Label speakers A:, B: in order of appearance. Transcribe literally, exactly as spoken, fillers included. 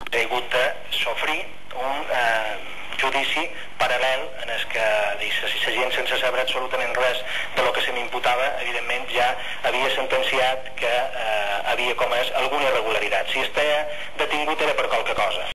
A: He hagut de sofrir un eh, judici paral·lel en el que la gent, sense saber absolutament res de lo que se m'imputava, evidentment ja havia sentenciat que eh, havia comès alguna irregularitat. Si estava detingut era per qualque cosa.